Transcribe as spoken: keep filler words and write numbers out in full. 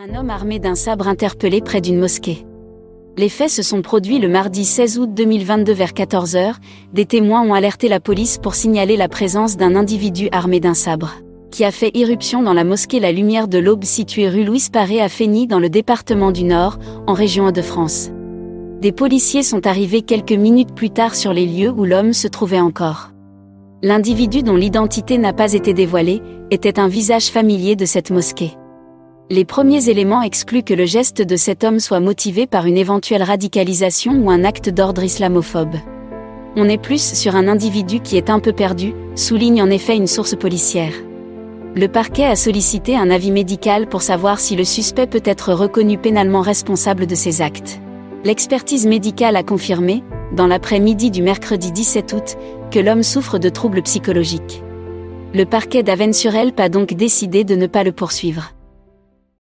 Un homme armé d'un sabre interpellé près d'une mosquée. Les faits se sont produits le mardi seize août deux mille vingt-deux vers quatorze heures. Des témoins ont alerté la police pour signaler la présence d'un individu armé d'un sabre, qui a fait irruption dans la mosquée La Lumière de l'Aube située rue Louis Paré à Feigny dans le département du Nord, en région Hauts-de-France. Des policiers sont arrivés quelques minutes plus tard sur les lieux où l'homme se trouvait encore. L'individu, dont l'identité n'a pas été dévoilée, était un visage familier de cette mosquée. Les premiers éléments excluent que le geste de cet homme soit motivé par une éventuelle radicalisation ou un acte d'ordre islamophobe. On est plus sur un individu qui est un peu perdu, souligne en effet une source policière. Le parquet a sollicité un avis médical pour savoir si le suspect peut être reconnu pénalement responsable de ses actes. L'expertise médicale a confirmé, dans l'après-midi du mercredi dix-sept août, que l'homme souffre de troubles psychologiques. Le parquet d'Avesnes-sur-Helpe a donc décidé de ne pas le poursuivre.